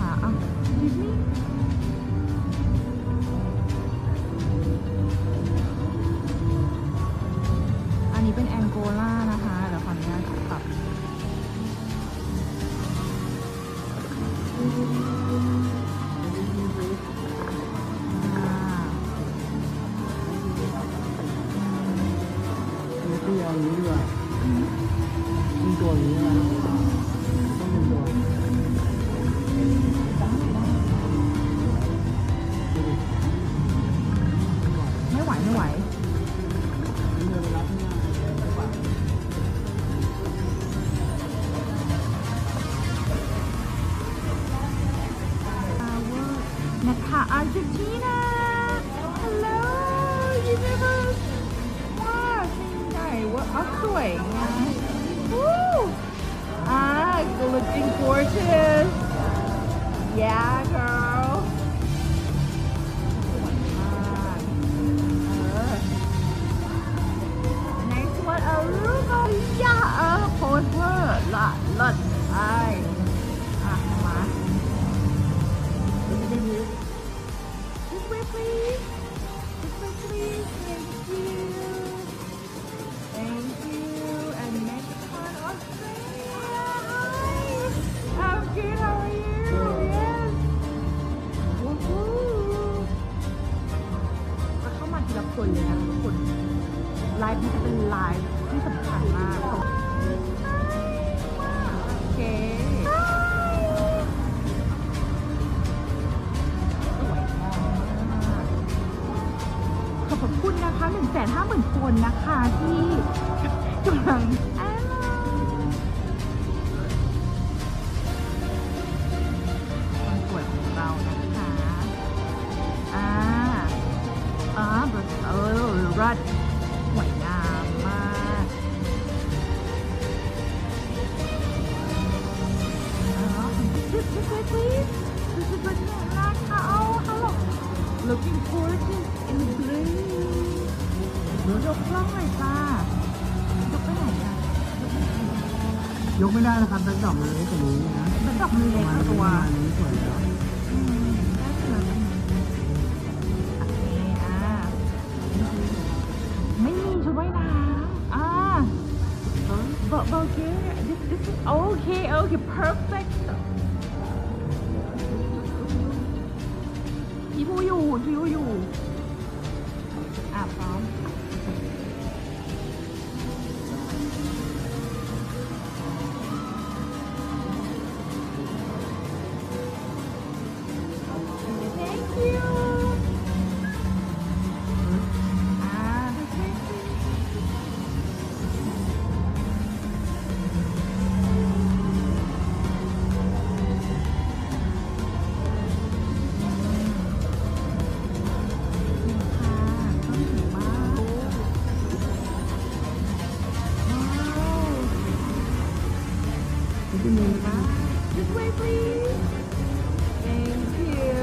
อ่ะดิสนีย์อันนี้เป็นแองโกลานะคะเดี๋ยวขออนุญาตปรับตัวอย่างนี้ดีกว่ามีตัวนี้นะต้องเป็นตัวไม่ไหวไม่ไหวนะคะอาร์เจนตินาฮัลโหลยูนิเวอร์สว้าวยิ่งใหญ่ว่าสวยงามวู้looking gorgeous yeah girl สวยมากnext one รูปย่าโพสเวอร์ละเลิศไอ้มา This way please this way please thank you thank you and next one Australia hi I'm good how are you yes woohoo เข้ามาทีละคนเลยนะทุกคนไลฟ์นี้จะเป็นไลฟ์ที่สำคัญมากโอเคขอบคุณนะคะ 150,000 คนนะคะที่กำลังคนสวยของเรานะคะรัดสวยงามมากthis way please this is good นะคะ hello looking gorgeous in blue ยกกล้องหน่อยจ้ายกไปไหนอ่ะยกไม่ได้นะครับสักดอกมันเล็กกว่านี้นะเป็นดอกมือเล็กตัวนี้สวยแล้วได้เสร็จแล้วโอเคไม่มีชุดว่ายน้ำBulgaria this is okay perfect พี่ผู้อยู่พร้อมThank you ที่มือนะ This way please Thank you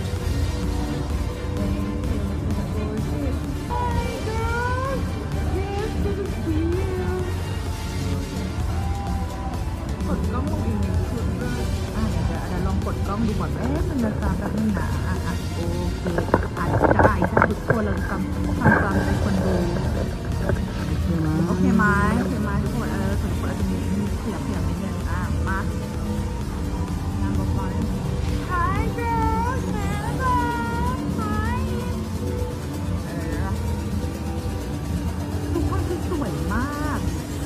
Hi girls Yes good to see you กดกล้องลงอีกหนึ่งชุดเลยเดี๋ยวลองกดกล้องดูก่อนมันจะตามแบบนี้นะโอเคได้ทุกคนเราทำเป็นคนดูโอเคไหมทุกคนส่วนคนอาจจะมีขยับนิดนึงมา Number 1 Hi girls Hi ทุกคนคือสวยมาก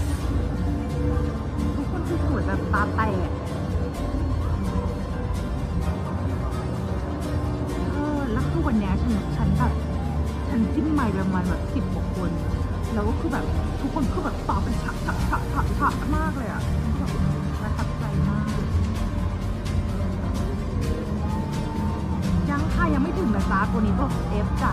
ทุกคนคือสวยแบบตาแตกแล้วคือวันนี้ฉันแบบฉันจิ้มไมค์ประมาณแบบ10 กว่าคนแล้วก็คือแบบทุกคนคือแบบตอบเป็นฉะมากเลยประทับใจมากยังไม่ถึงนะจ๊ะตัวนี้ก็Fจ้ะ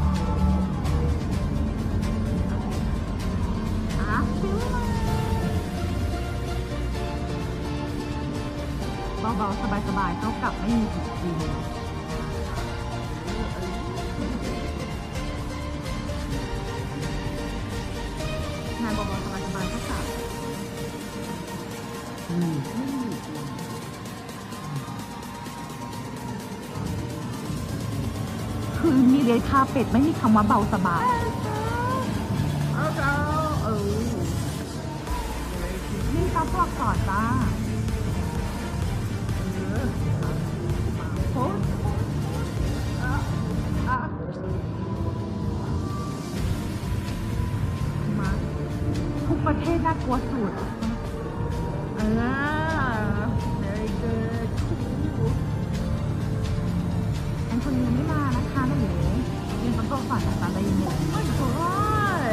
เบาๆสบายๆเท่ากับไม่มีผิดจริงงานเบาๆสบายๆเท่ากับคือมีเรียนคาเป็ดไม่มีคำว่าเบาสบายนี่ซับปลอกก่อนจ้าโพสมาทุกประเทศน่ากลัวสุดvery good อันคนยังไม่มานะคะหนูยังต้องตัวฝันนะคะได้ยินไหมโอ้ยโอ้ย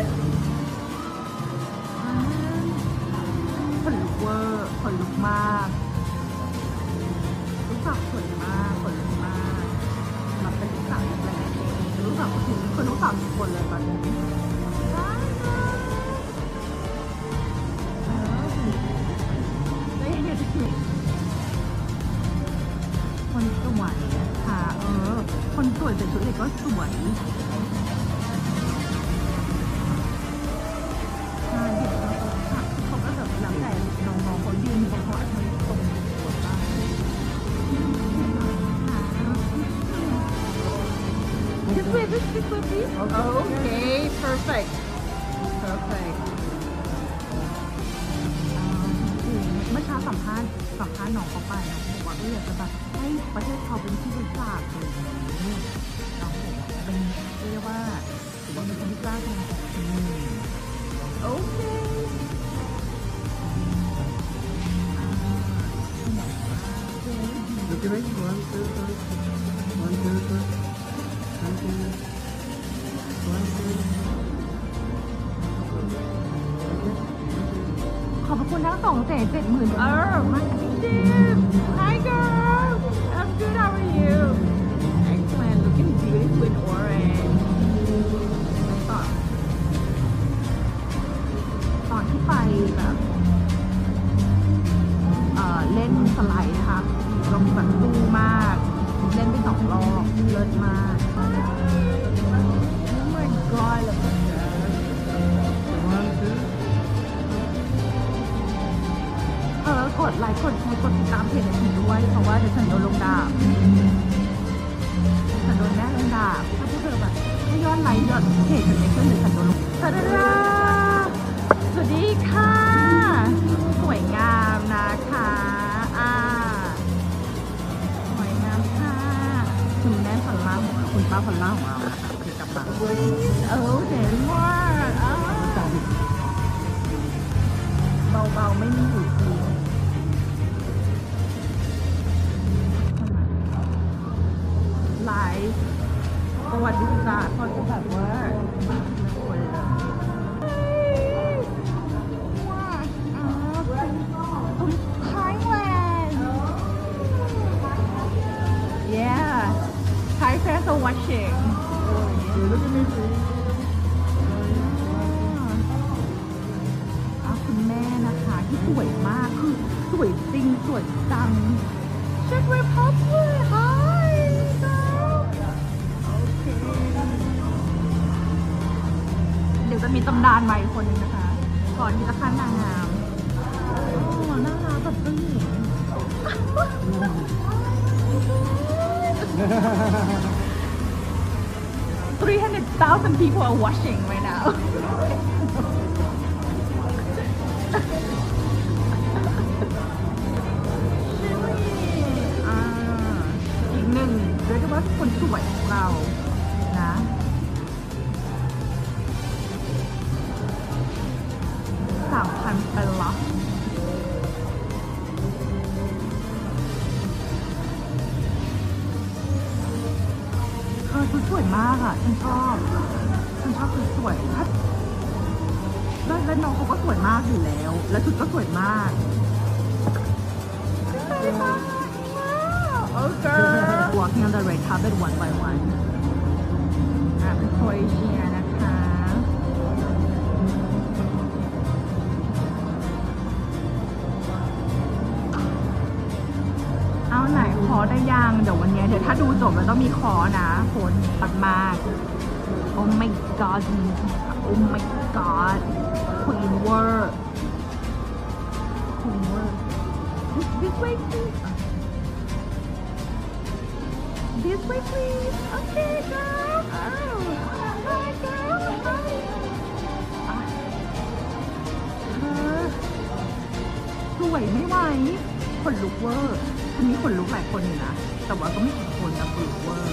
ขนลุกเวอร์ขนลุกมากลูกสาวสวยมากขนลุกมากมาเป็นลูกสาวอย่างไรลูกสาวคนนี้คือลูกสาวทุกคนเลยตอนนี้คนสวยค่ะคนสวยแต่ชุดเด็กก็สวยใช่เด็กเขาก็แบบแล้วแต่น้องๆเขายืนเขาขอให้ตรงกดบ้างThis way, please. Okay, perfect. เมื่อเช้าสัมภาษณ์น้องเขาไปนะบอกว่าอยากจะแบบให้ประเทศเขาเป็นที่รู้จักอะไรอย่างนี้น้องบอกว่าเป็นเรียกว่าถือว่าเป็นคนที่กล้าแสดงออกคนหนึ่งโอเค Look at me. 1, 2, 3. 1, 2, 3. 1, 2, ขอบคุณทั้ง270,000มาจริง Hi girl I'm good how are you Excellent looking beautiful in orange ตอนที่ไปแบบเล่นสไลด์นะคะลงแบบดูมากเล่นไป2 รอบเลิศมาก Oh my god แล้วก็ 1, 2. กดไลค์กดแชร์กดติดตามเพจในทีด้วยเพราะว่าเดี๋ยวฉันโดนลงดาบฉันโดนแม่ลงดาบถ้าพวกเธอแบบถ้ายอดไลค์ยอดเพจฉันไม่ขึ้นหรือฉันโดนลงตาดาสวัสดีค่ะสวยงามนะคะสวยงามค่ะคุณแม่ฝันล่าของเราคุณป้าฝันล่าของเราโอเคกลับมาเจ๋งมากเบาๆไม่มีอยู่จริงไลฟ์ประวัติศาสตร์พอจะแบบว่าคนเลยThailand Yeah Thai fans are watching Look at me, please. คุณแม่นะคะที่สวยมากคือสวยจริงสวยจัง Czech Republic Hiเดี๋ยวจะมีตำนานใหม่คนนึงนะคะก่อนที่จะขั้นนางงามน่ารักแบบเจ้าหญิง 300,000 people are watching right now อีกหนึ่งเรียกว่าคนสวยของเรานะ3,000 เป็นละชุดสวยมากอ่ะฉันชอบชุดสวยแล้วน้องเขาก็สวยมากอยู่แล้วแล้วชุดก็สวยมากOkay. Walking on the red carpet one by one. เป็นโครเอเชียนะคะ เอาไหนขอได้ยังเดี๋ยววันนี้เดี๋ยวถ้าดูจบแล้วต้องมีขอนะโหดปัดมาก Oh my god Oh my god Queen Word Queen Word This way please this way please okay girl hi girl hi สวยไม่ไหวขนลุกเวอร์ทีนี้ขนลุกหลายคนอยู่นะแต่ว่าก็ไม่กี่คนนะขนลุกเวอร์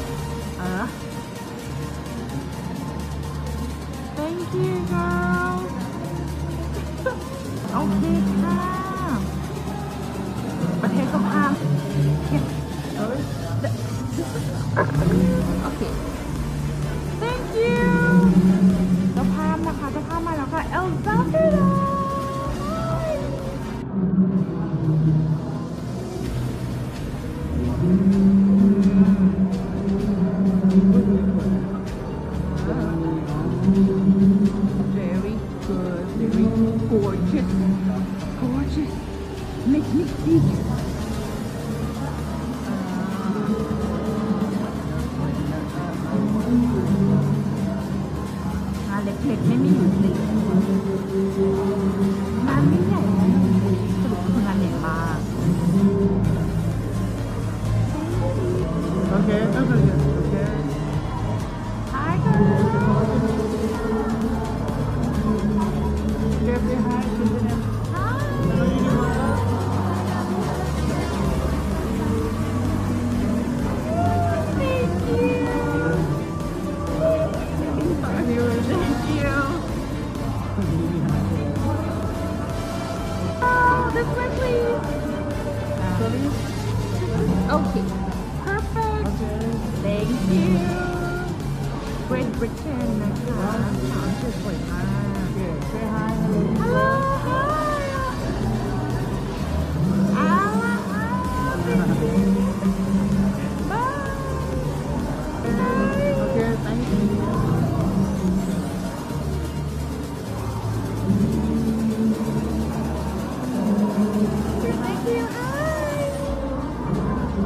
thank you girl โอเคค่ะประเทศก็พามโอเค thank you เจ้าภาพนะคะเจ้าภาพมาแล้วค่ะเอลซ่าเฟโรvery good very gorgeous gorgeous magnifique งานเล็กๆไม่มีอยู่จริงงานไม่ใหญ่นะสรุปคืองานใหญ่มาก Okay, that's okay. Okay. Hi girl Okay, say hi to them. Hello, universe. thank you Thank you. thank you this way please Sorry. okay perfect Okay. thank you Great Britain นะคะสาวสวยมาก Okay, say hi. Hello. Hello hi bye Okay, thank you. thank you hi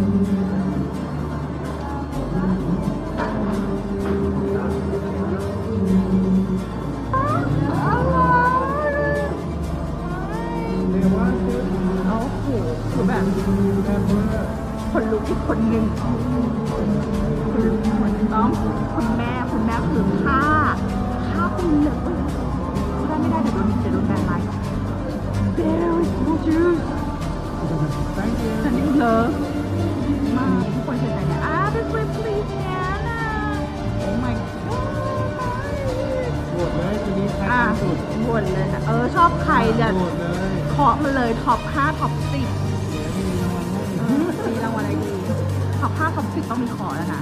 เรียกว่าคือโอ้โหคือแบบแม่เพื่อคนลุกอีกคนหนึ่งคนลุกอีกคนหนึ่งต้องคุณแม่คือฆ่าคุณเหลือไม่ได้เดี๋ยวโดนแบนไลน์ Very gorgeous Thank you. ฉันนี่เลิฟมากทุกคนเชื่อใจเนี่ยthis way please Nana oh my god โหวตเลยทีนี้ใครอ่ะทำสุดบ่นเลยนะชอบใครเนี่ยโหวตเลยเคาะมาเลยท็อป5ท็อป10 เดี๋ยวมีรางวัลให้มีรางวัลอะไรดีท็อป5ท็อป10ต้องมีขอแล้วนะ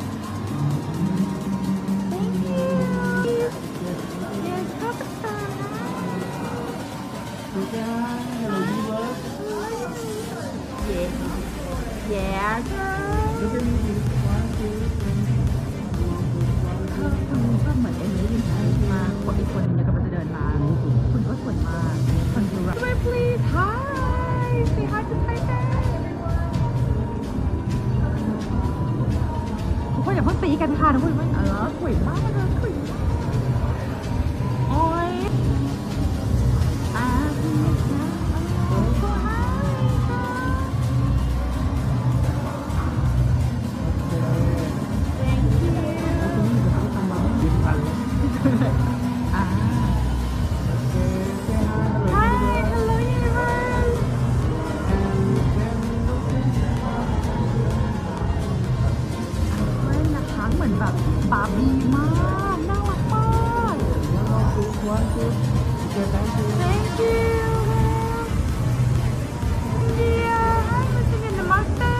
Thank you Yes ชอบตาดูจ้า Hello universe. Yes. Yeah girl Look at me. 1, 2, 3. ก็เหมือนเอมิลี่มาคนอีกคนนึงกำลังจะเดินมาคุณก็สวยมากคนดูแบบ please hi say hi to Thailand ทุกคนอย่าเพิ่งตีกันค่ะทุกคนว่าสวยมากเลยสวยโอ้ยบาร์บี้มากน่ารักมาก Thank you India Hi Mr. Namaste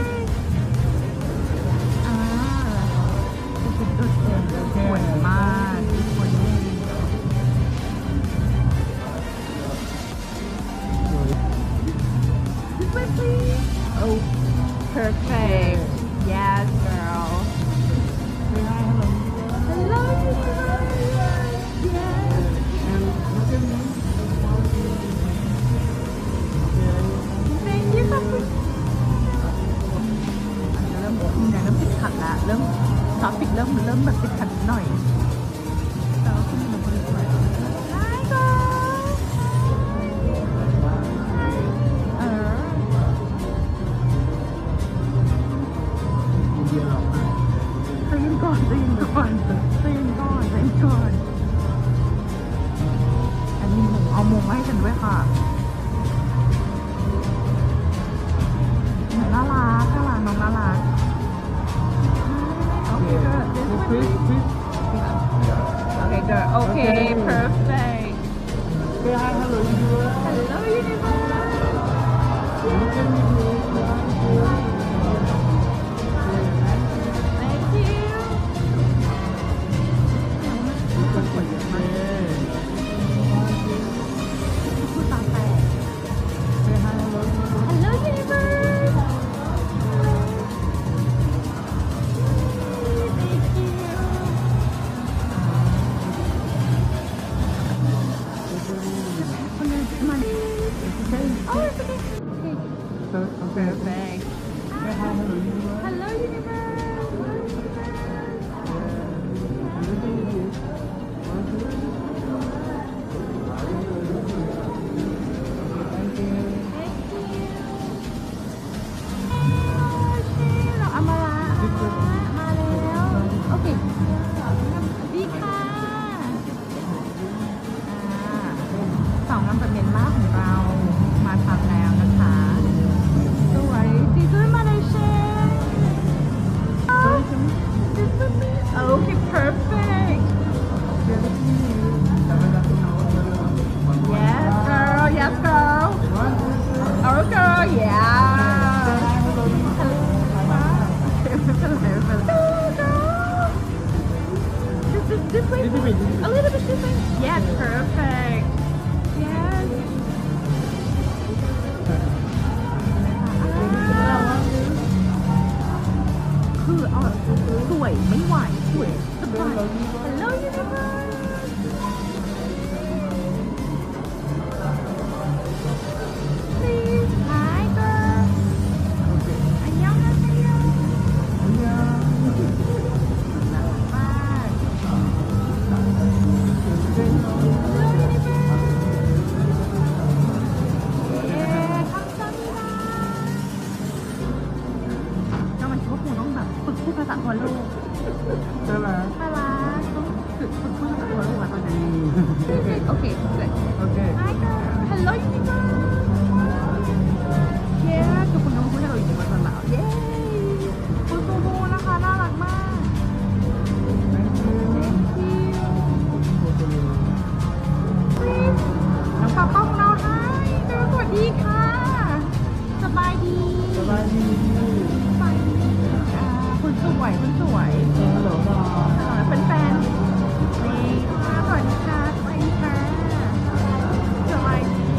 สวยมากทุกคน This way please Oh perfect Yes girl Hello you guys Yes Thank you ขอบคุณเริ่มติดขัดละเริ่มทราฟฟิกเริ่มแบบติดขัดหน่อยแต่ว่าคุณมันก็สวย Hi guys Hi Oh, it's okay. Okay. Okay. Perfect. Say hi, hello, universe. Hello, universe. Thank you. Thank you. เราเอามาแล้วโอเคดีค่ะสองน้ำจากเมียนมาของเรามาทำแล้วนะคะสวยดีด้วยมาเลเซียโอเค perfect yes girl yes girl oh girl yeah this way? A little bit this way? Yes, perfect. Yes. คือสวยไม่ไหวสวยสบาย Hello universe. Please, hi girl. 안녕하세요.พูดภาษาทั่วโลกใช่ไหมน่ารักต้องฝึกพูดภาษาทั่วโลกอะตอนนี้โอเค good โอเค Hi girl Hello universe Yeah ทุกคนต้องพูด Hello universe กันแล้วเย้คุณซูบูนะคะน่ารักมาก Thank you Thank you Please น้องปาป้องเรา Hi girl สวัสดีค่ะ สบายดีสบายดีคุณสวยคุณสวยฮัลโหลน้องเป็นแฟนนี่ค่ะสวัสดีค่ะสวัสดีค่ะสบายดี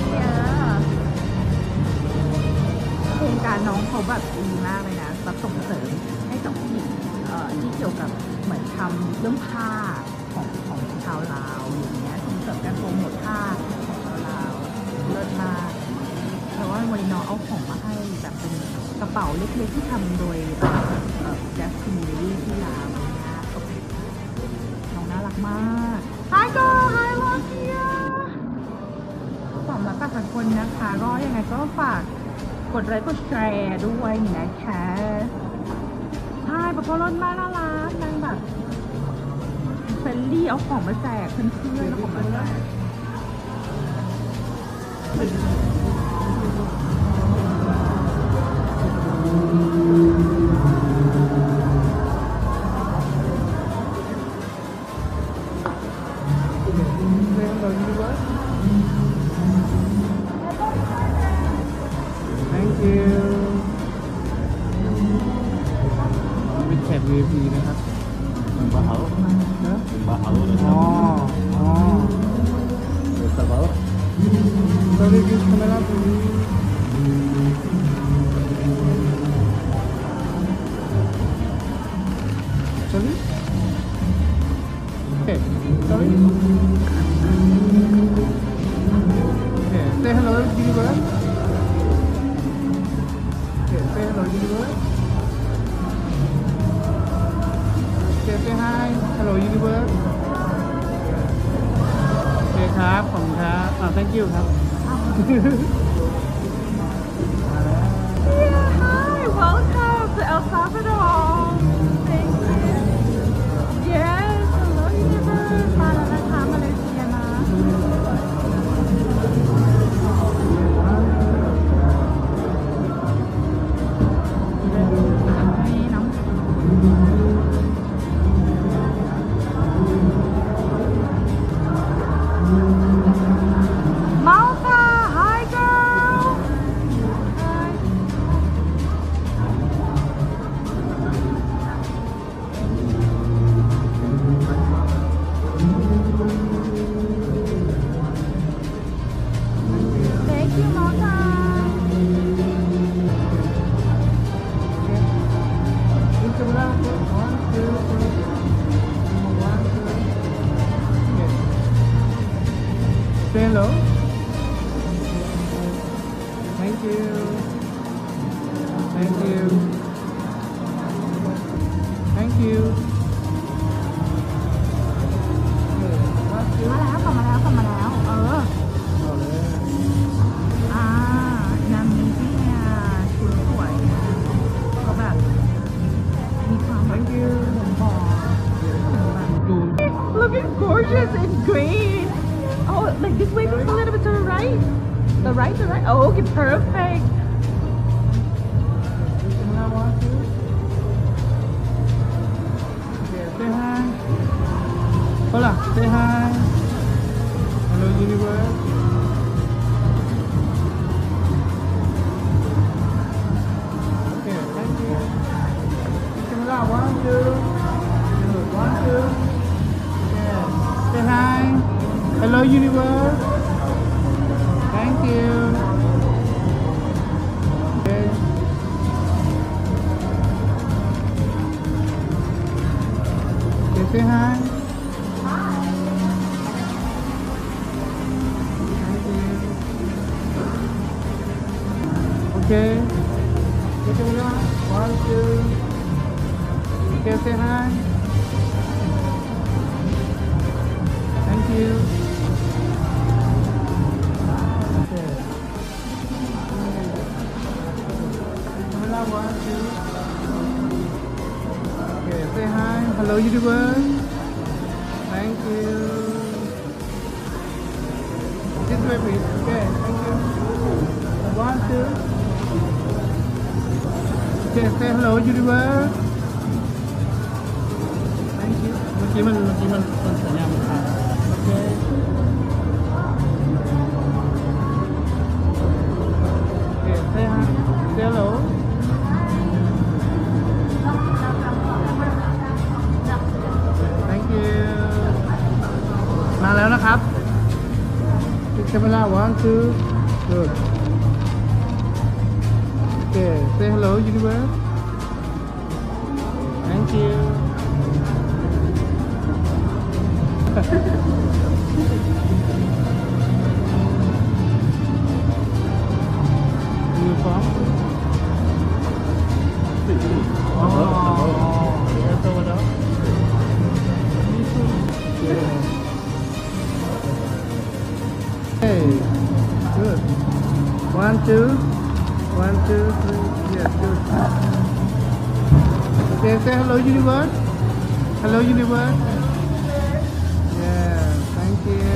โครงการน้องเขาแบบดีมากเลยนะแบบส่งเสริมให้กับผู้หญิงที่เกี่ยวกับเหมือนทำเรื่องผ้าของชาวลาวอย่างเงี้ยส่งเสริมการโปรโมทผ้าของชาวลาวเลิศมากแต่ว่าวันนี้น้องเอาของมาให้แบบเป็นกระเป๋าเล็กๆที่ทำโดยแจ็คคิมเบอรี่ที่ลาวนะโอเคน้องน่ารักมาก Hi girl Hi Lakia สำหรับทุกคนนะคะก็ยังไงก็ฝากกดไลค์กดแชร์ด้วยนะคะใช่เพราะรถมากน่ารักนางแบบเฟรนลี่เอาของมาแจกเพื่อนๆแล้วของมาแจกเป็นแขก VIP นะครับ Bahau, นะ bahau อ๋อ อ๋อ Sabah. Sorry, please camera please. Sorry? Okay, sorry. Okay, say hello universe. Okay, say hello universe. Okay, say hi hello universe. โอเคครับ ขอบคุณครับthank you ครับ Yeah, hi, welcome to El Salvador. Thank you. Yes, hello universe. มาแล้วนะคะมาเลเซียนะนี่น้องMalta, hi girl. Hi. you. Thank you. Thank you. Okay, what กลับมาแล้วกลับมาแล้วเอาเลยนางมีที่เนี่ยชุดสวยนะเขาแบบมีความแบบ Thank you. ผมบอกดู Looking gorgeous in green. Oh, like this way, just a little bit to the right. The right, the right. Oh, okay, perfect. Camera 1, 2. Okay, say hi. Hola, say hi. Hello, universe. Okay, thank you. Camera 1, 2. Good, 1, 2. Yeah. Say hi. Hello, universe. Thank you. Okay. Okay, say hi. Thank you. Okay. Look at me. 1, 2. Okay, say hi. Thank you. Okay. Camera 1, 2. Okay, say hi. Hello, universe. Thank you. This way, please. Okay, thank you. 1, 2. Okay, say hello, universe. Thank you. เมื่อกี้มันสัญญาณมันขาด Okay. Okay, say hi. Say hello. Thank you. มาแล้วนะครับ Camera 1, 2. Good. Okay, say hello, universe. Thank you. You from? Oh, El Salvador. Hey, good. 1, 2, 1, 2, 3. Yes, good. Okay, say hello, universe. Hello, universe. Yeah, thank you.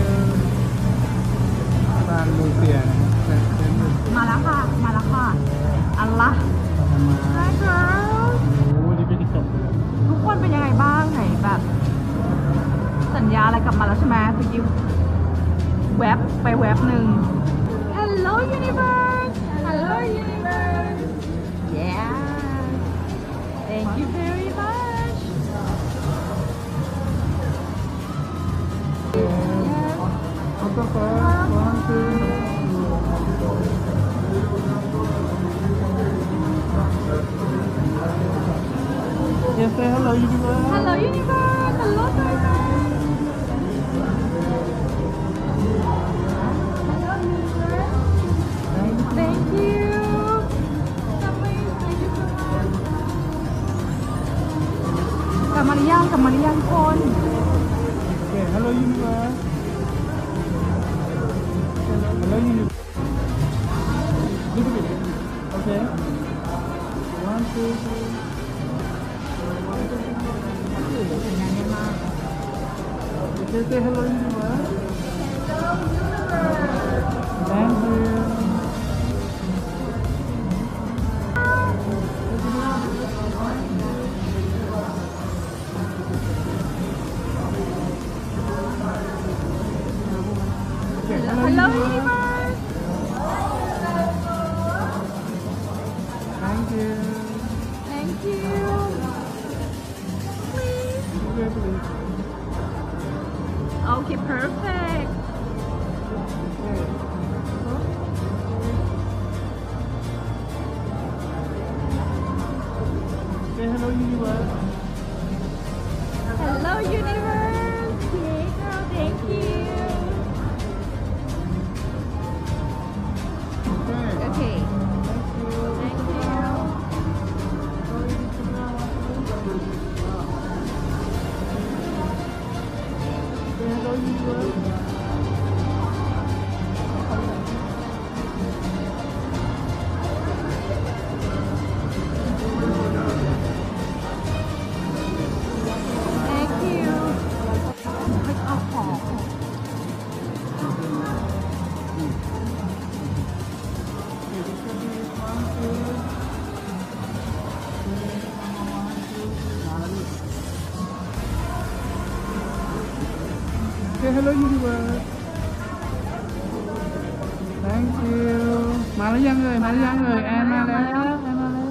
บ้านมูเซียนะเซ็นมาแล้วค่ะ มาแล้วค่ะ อัลละ Hi girl โอ้นี่เป็นติ๊กต็อกทุกคนเป็นยังไงบ้างไหนแบบ สัญญาอะไรกลับมาแล้วใช่ไหมเมื่อกี้แว็บไปแว็บหนึ่ง Hello universe Hello universe Yeah Thank you very much Yes Auto first, 1, 2. Yes, say hello, universe. Hello universe Hello universe Thank you Thank you so much กลับมาหรือยังคน Okay, hello, universe. Hello, universe. Little bit. Okay. 1, 2, 3. สัญญาณเยอะมาก Okay, say hello, universe. Thank you. Okay, Hello universe Thank you. Thank you Please Okay, please. Okay perfect Okay. Say hello, universe. Hello universe Hey girl thank you Okay. Okay hello universe thank you มาแล้วยังเลยมาแล้วยังเลยแอนมาแล้วแอนมาแล้ว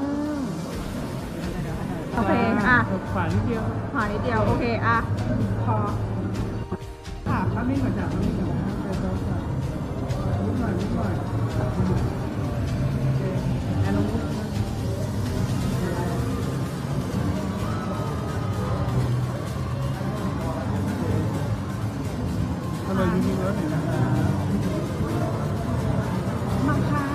โอเคอ่ะขวานิดเดียวขอนิดเดียวโอเคอ่ะพอค่ะข้ามนี่ก่อนจ้ะข้ามนี่ก่อนนะเดี๋ยวเราจะนิดหน่อยนิดหน่อยแอนลงนิดฮัลโหลยูนิเวิร์สนะครับมาค่ะ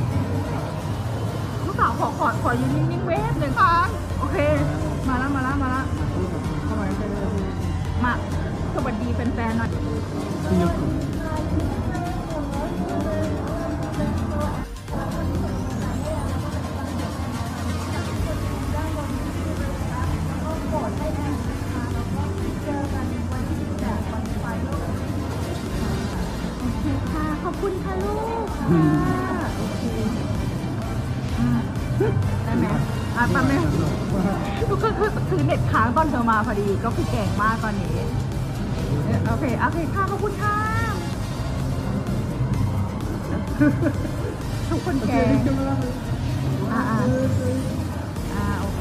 ลูกสาวขอยืนนิ่งๆเวฟหนึ่งครั้งโอเค มาแล้วมาแล้วมาแล้วเข้ามาใกล้ๆเลยมาสวัสดีแฟนๆหน่อยพี่ยกโอเคค่ะขอบคุณค่ะลูกค่ะโอเคได้ไหมอ่ะปั๊มไหมทุกคนคือเน็ตค้างตอนเธอมาพอดีก็คือเก่งมากตอนนี้โอเคโอเคค่ะขอบคุณค่ะทุกคนแก่อ่าโอเค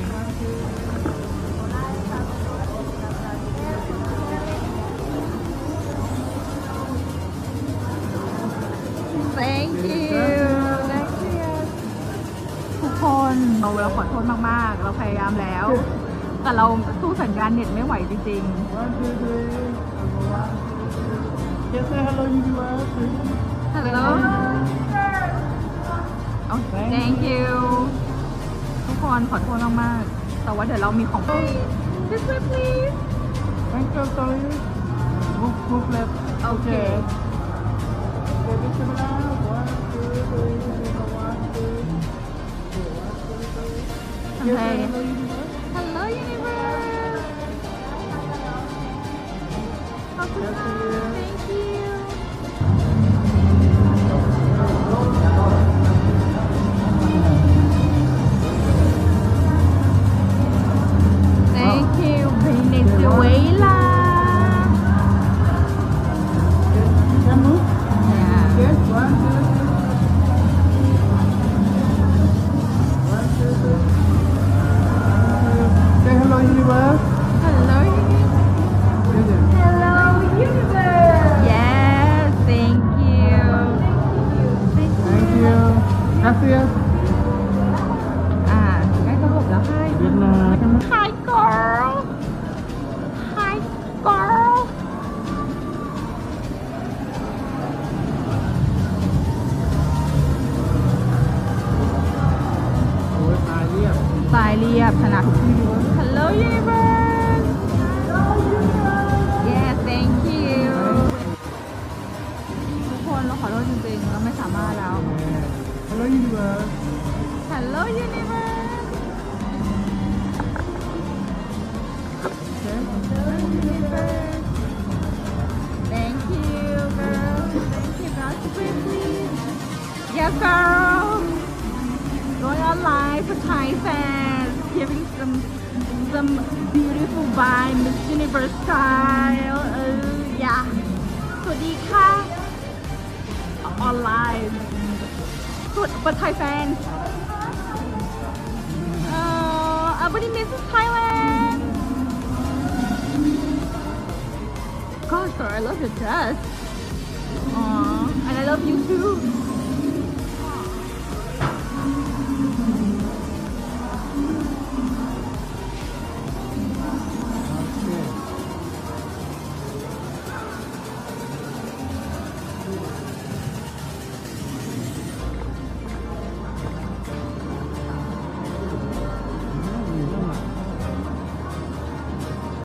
thank you thank you ทุกคนเราขอโทษมากๆเราพยายามแล้ว แต่เราสู้สัญญาณเน็ตไม่ไหวจริง 1 2 3 yes say hello universe ๆ hello oh thank you ทุกคนขอโทษมากๆแต่ว่าเดี๋ยวเรามีของ this way please thank you sorry move left โอเค this is now 1 2 3 1 2 โอเค hello universe ขอบคุณค่ะ thank you thank you Venezuela can move yeah yes 1 2 say hello universe hello hello universe yes thank you thank you gracias ใกล้จะจบแล้วค่ะเวียดนาม Hi girl Hi girl โอ้ยตายเรียบสายเรียบชนะทุกที่ Hello universe yeah thank you ทุกคนเราขอโทษจริงๆเราไม่สามารถแล้ว hello universe Hello universe Hello universe Thank you girl Thank you girl please Yeah girl Going on live for Thai fans giving some beautiful vibe Miss Universe style yeah สวัสดีค่ะ on live สวัสดีfor Thai fans Everybody misses Thailand Gosh girl I love your dress Aww and I love you too